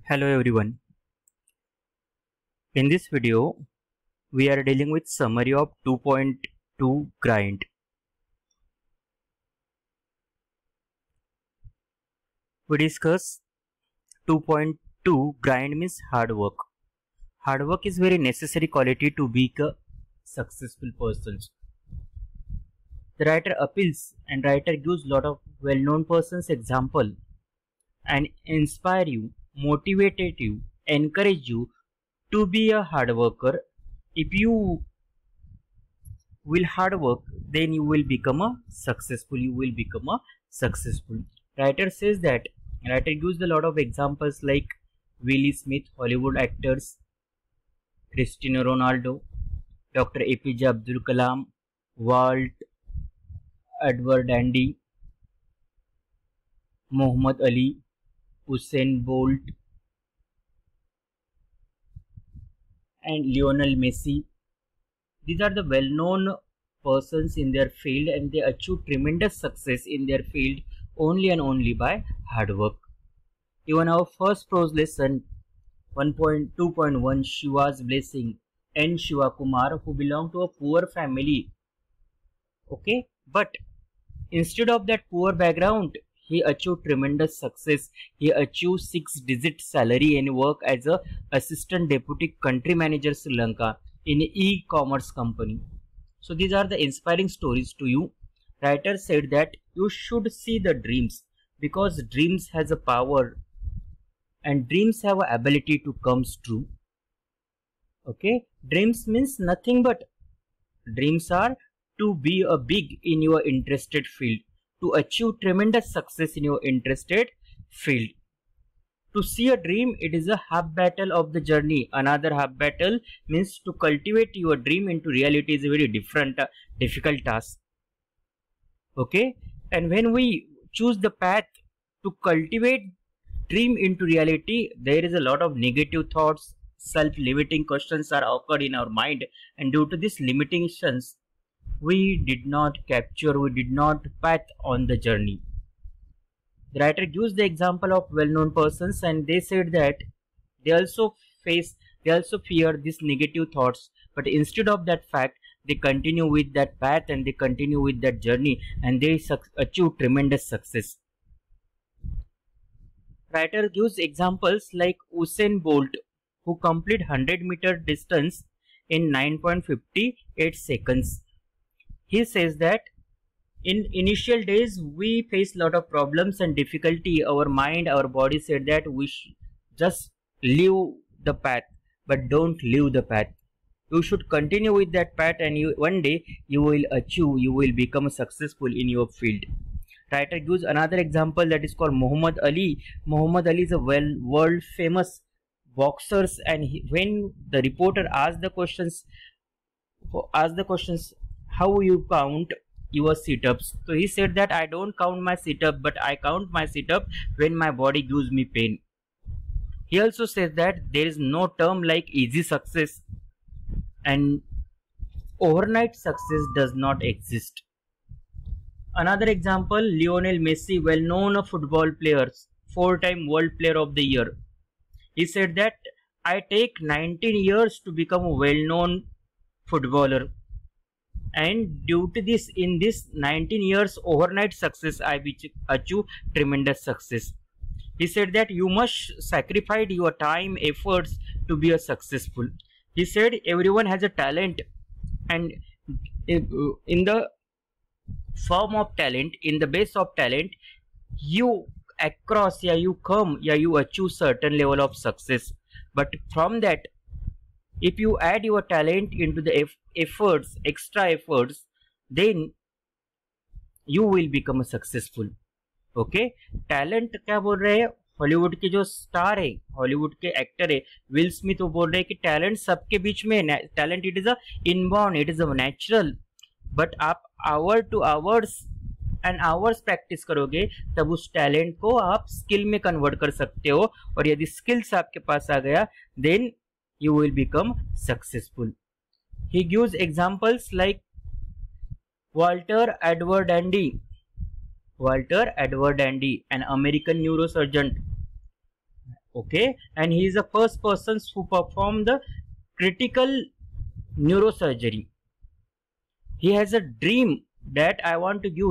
Hello everyone. In this video, we are dealing with summary of 2.2 grind. We discuss 2.2 grind means hard work. Hard work is very necessary quality to be a successful person. The writer appeals and writer gives lot of well-known persons example and inspire you, motivated you, encourage you to be a hard worker. If you will hard work, then you will become a successful. Writer says that writer gives a lot of examples like Will Smith, Hollywood actors, Cristiano Ronaldo, Dr. APJ Abdul Kalam, Walt Edward Dandy, Muhammad Ali, Usain Bolt, and Lionel Messi. These are the well-known persons in their field, and they achieve tremendous success in their field only and only by hard work. Even our first prose lesson 1.2.1 Shiva's blessing and Shiva Kumar, who belonged to a poor family. Okay, but instead of that poor background, he achieved tremendous success. He achieved 6-digit salary and work as a assistant deputy country manager Sri Lanka in e-commerce company. So these are the inspiring stories to you. Writer said that you should see the dreams because dreams has a power and dreams have a ability to come true. Okay, dreams means nothing but dreams are to be a big in your interested field, to achieve tremendous success in your interested field. To see a dream, it is a half battle of the journey. Another half battle means to cultivate your dream into reality is a very difficult task. Okay, and when we choose the path to cultivate dream into reality, there is a lot of negative thoughts, self-limiting questions are occurred in our mind, and due to these limitations, we did not path on the journey. The writer gives the example of well-known persons, and they said that they also fear these negative thoughts, but instead of that fact, they continue with that path and they continue with that journey, and they achieve tremendous success. Writer gives examples like Usain Bolt, who complete 100-meter distance in 9.58 seconds. He says that in initial days we face a lot of problems and difficulty. Our mind, our body said that we just leave the path, but don't leave the path. You should continue with that path, and one day you will achieve, you will become successful in your field. Writer gives another example that is called Muhammad Ali. Muhammad Ali is a world famous boxer, and when the reporter asked the questions, how you count your sit-ups, so he said that I don't count my sit-up, but I count my sit-up when my body gives me pain. He also says that there is no term like easy success, and overnight success does not exist. Another example, Lionel Messi, well-known football player, 4-time World Player of the Year. He said that I take 19 years to become a well-known footballer, and due to this, in this 19 years overnight success, I achieve tremendous success. He said that you must sacrifice your time, efforts to be a successful. He said everyone has a talent, and in the form of talent, in the base of talent, you achieve certain level of success. But from that, if you add your talent into the extra efforts, then you will become successful. Okay, talent क्या बोल रहे हैं? Hollywood के जो star है, Hollywood के actor है will Smith, वो बोल रहे हैं कि टैलेंट सबके बीच में, talent it is a inborn, it is a natural, but आप hour to hours and hours practice करोगे तब उस टैलेंट को आप स्किल में कन्वर्ट कर सकते हो, और यदि स्किल्स आपके पास आ गया, then you will become successful. He gives examples like Walter Edward Dandy. Walter Edward Dandy, an American neurosurgeon, Okay, and he is the first person who performed the critical neurosurgery. He has a dream that I want to give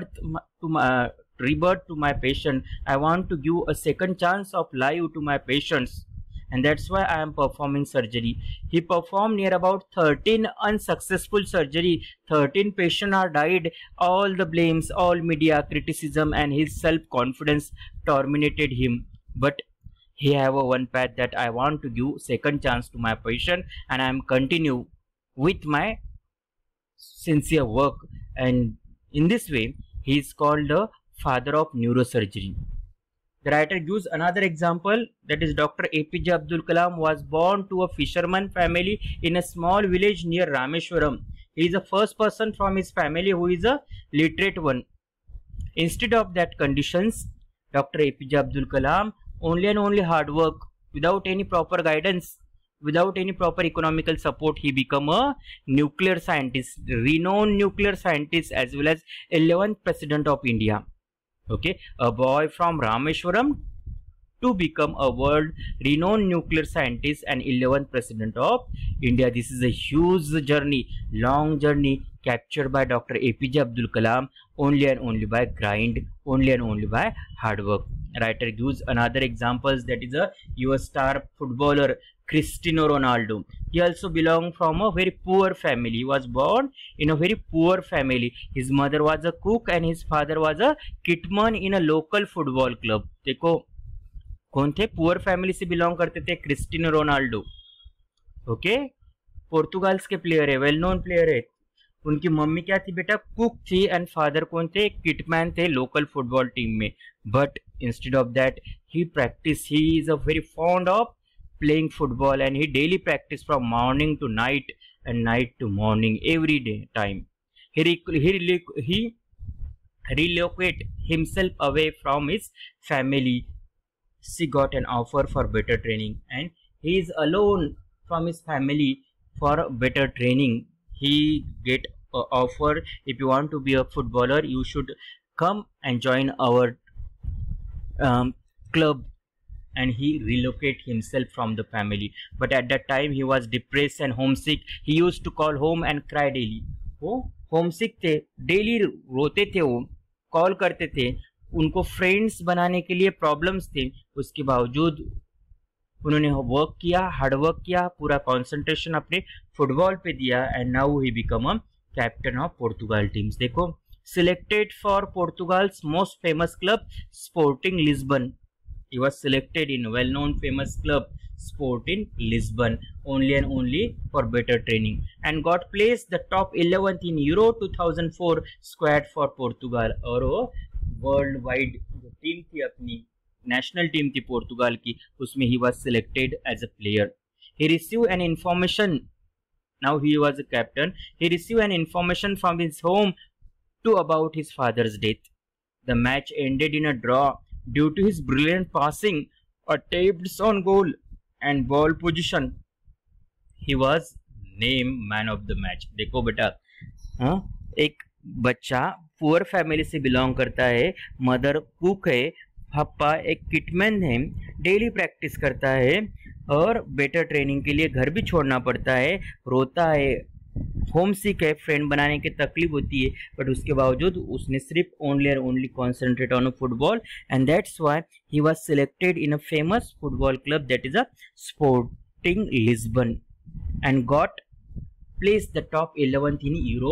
rebirth to my patient. I want to give a second chance of life to my patients, and that's why I am performing surgery. He performed near about 13 unsuccessful surgery. 13 patients are died. All the blames, all media criticism, and his self-confidence terminated him. But he have a one path that I want to give second chance to my patient, and I am continue with my sincere work. And in this way, he is called the father of neurosurgery. The writer gives another example, that is Dr. APJ Abdul Kalam was born to a fisherman family in a small village near Rameshwaram. He is the first person from his family who is a literate one. Instead of that conditions, Dr. APJ Abdul Kalam only and only hard work, without any proper guidance, without any proper economical support, he become a nuclear scientist, renowned nuclear scientist, as well as 11th president of India. Okay, a boy from Rameshwaram to become a world renowned nuclear scientist and 11th president of India. This is a huge journey, long journey captured by Dr. APJ Abdul Kalam only and only by grind, only and only by hard work. Writer gives another examples, that is a US star footballer Cristiano Ronaldo. He also belonged from a very poor family. He was born in a very poor family. His mother was a cook and his father was a kitman in a local football club. देखो कौन थे, poor family से belong करते थे, Cristiano Ronaldo. Okay, पोर्तुगाल्स के player है, well known player है. उनकी मम्मी क्या थी बेटा, कुक थी, एंड फादर कौन थे, किटमैन थे लोकल फुटबॉल टीम में. But instead of that he practice, he is a very fond of playing football, and he daily practice from morning to night and night to morning every day time. He relocate himself away from his family. She got an offer for better training, and he is alone from his family for better training. He get an offer, if you want to be a footballer, you should come and join our club. And he relocate himself from the family. But at that time he was depressed and homesick. He used to call home and cry daily. वो homesick थे, daily रोते थे, वो call करते थे. उनको friends बनाने के लिए प्रॉब्लम्स थे. उसके बावजूद उन्होंने वर्क किया, हार्ड वर्क किया, पूरा कंसंट्रेशन अपने फुटबॉल पे दिया. And now he become a captain of Portugal teams. देखो, selected for Portugal's most famous club Sporting Lisbon. He was selected in well-known famous club Sporting Lisbon only and only for better training, and got placed the top 11th in Euro 2004 squad for Portugal. और वो world wide जो team थी, अपनी national team थी पोर्तुगाल की, उसमें he was selected as a player. He received an information, now he was a captain, he received an information from his home to about his father's death. The match ended in a draw due to his brilliant passing, attempts on goal and ball position. He was named man of the match. देखो बेटा, एक बच्चा poor family से belong करता है, mother cook है, पापा एक किटमैन है, डेली प्रैक्टिस करता है और बेटर ट्रेनिंग के लिए घर भी छोड़ना पड़ता है, रोता है, होम सिक है, फ्रेंड बनाने की तकलीफ होती है, बट उसके बावजूद उसने सिर्फ only and only concentrate on football. And that's why he was selected in a famous football club, that is a Sporting Lisbon, and got placed the top 11th in Euro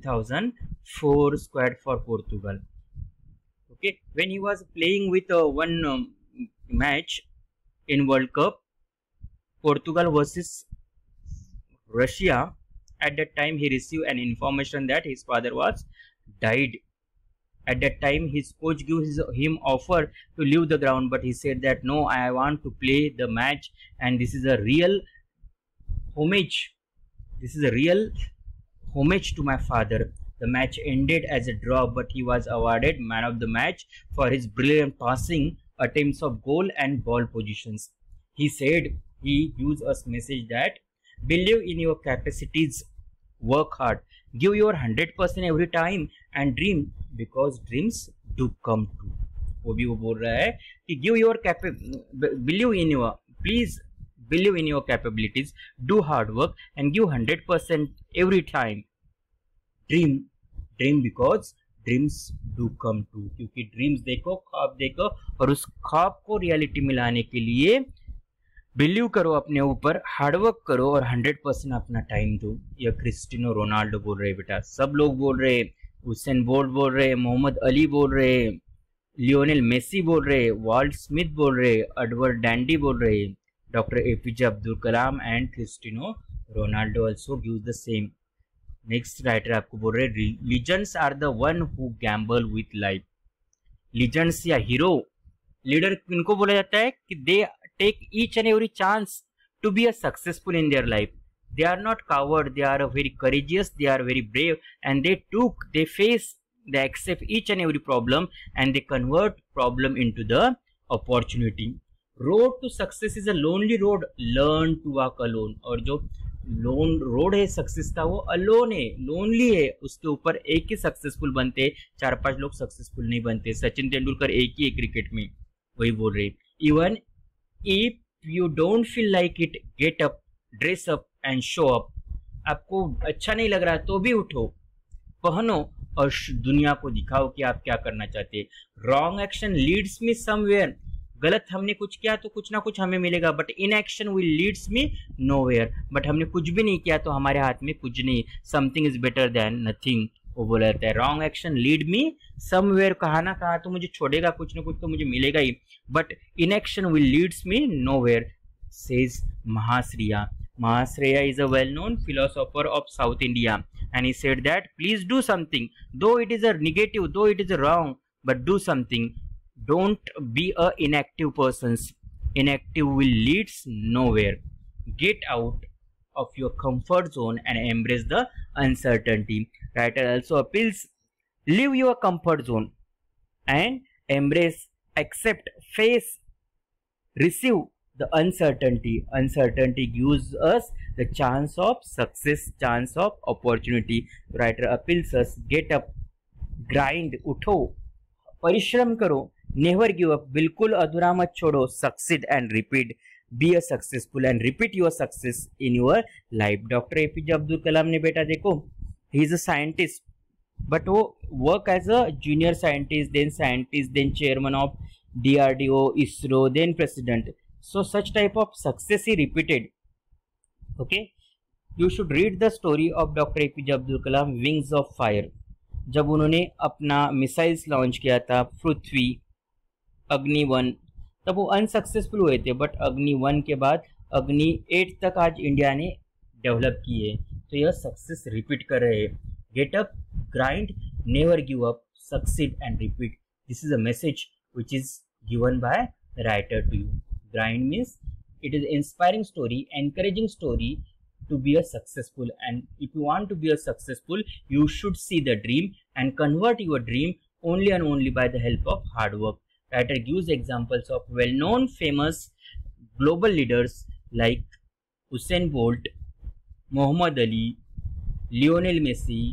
2004 squad for Portugal. Okay, when he was playing with one match in World Cup, Portugal versus Russia, at that time he received an information that his father was died. At that time his coach gives him offer to leave the ground, but he said that no, I want to play the match, and this is a real homage. This is a real homage to my father. The match ended as a draw, but he was awarded man of the match for his brilliant passing, attempts of goal and ball positions. He said, he used a message that believe in your capacities, work hard, give your 100% every time, and dream, because dreams do come true. वो भी वो बोल रहा है कि give your believe in your, please believe in your capabilities, do hard work and give 100% every time, dream because dreams do come true, क्योंकि dreams देखो, ख्वाब देखो, और उस ख्वाब को रियलिटी में लाने के लिए बिलीव करो अपने ऊपर, हार्डवर्क करो और 100% अपना टाइम दो। यह क्रिस्टियानो रोनाल्डो बोल रहे बेटा, सब लोग बोल रहे, हुसैन बोल्ट बोल रहे, मोहम्मद अली बोल रहे, लियोनेल मेसी बोल रहे, वॉल्ट स्मिथ बोल रहे, एडवर्ड डैंडी बोल रहे, doctor APJ Abdul Kalam and Cristiano Ronaldo also give the same. Next writer आपको बोल रहे, legends are the one who gamble with life. Legends या हीरो, लीडर किनको बोला जाता है कि they take each and every chance to be a successful in their life. They are not coward, they are very courageous, they are very brave, and they face, they accept each and every problem and they convert problem into the opportunity. Road to success is a lonely road, learn to walk alone. और जो loan road है success का वो alone है, lonely है, उसके ऊपर एक ही सक्सेसफुल बनते, 4-5 लोग सक्सेसफुल नहीं बनते। सचिन तेंदुलकर एक ही है क्रिकेट में, वही बोल रहे। Even if you don't feel like it, get up, dress up and show up. आपको अच्छा नहीं लग रहा तो भी उठो, पहनो और दुनिया को दिखाओ कि आप क्या करना चाहते हैं। Wrong action leads me somewhere, गलत हमने कुछ किया तो कुछ ना कुछ हमें मिलेगा, but in action will leads me nowhere, but हमने कुछ भी नहीं किया तो हमारे हाथ में कुछ नहीं। Something is better than nothing, वो बोला जाता है। Wrong action lead me somewhere, कहा ना कहा तो मुझे छोड़ेगा, कुछ ना कुछ तो मुझे मिलेगा ही, but in action will leads me nowhere, says Mahashreya. Mahasreya is a well-known philosopher of South India, and he said that please do something, though it is a negative, though it is a wrong, but do something. Don't be a inactive person. Inactive will leads nowhere. Get out of your comfort zone and embrace the uncertainty. Writer also appeals, leave your comfort zone and embrace, accept, face, receive the uncertainty. Uncertainty gives us the chance of success, chance of opportunity. Writer appeals us, get up, grind, उठो, परिश्रम करो, never give up, बिल्कुल अधूरा मत छोड़ो, succeed and repeat, be a successful and repeat your success in your life. Doctor APJ Abdul Kalam ने बेटा देखो, he is a scientist, but वो work as a junior scientist, then chairman of DRDO, ISRO, then president. So such type of success he repeated. Okay, you should read the story of Dr. APJ Abdul Kalam, Wings of Fire. जब उन्होंने अपना missiles launch किया था, पृथ्वी, अग्नि 1, तब वो unsuccessful हुए थे, बट अग्नि 1 के बाद अग्नि 8 तक आज इंडिया ने डेवलप की है। तो यह सक्सेस रिपीट कर रहे हैं। Get up, grind, never give up, succeed and repeat. This is a message which is given by the writer to you. Grind means it is inspiring story, encouraging story to be a successful, and if you want to be a successful, you should see the dream and convert your dream only and only by the help of hard work. Writer gives examples of well-known famous global leaders like Usain Bolt, Muhammad Ali, Lionel Messi,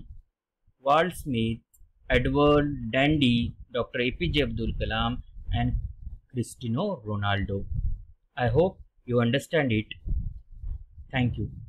Walt Smith, Edward Dandy, Dr. APJ Abdul Kalam and Cristiano Ronaldo. I hope you understand it. Thank you.